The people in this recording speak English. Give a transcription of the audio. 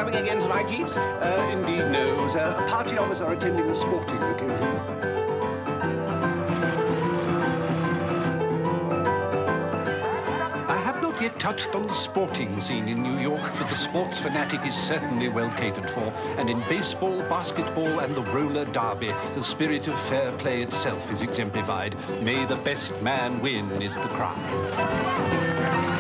clubbing again tonight, Jeeves? Indeed, no, sir. A party of us are attending a sporting occasion. Yet touched on the sporting scene in New York, but the sports fanatic is certainly well catered for. And in baseball, basketball, and the roller derby, the spirit of fair play itself is exemplified. May the best man win is the cry.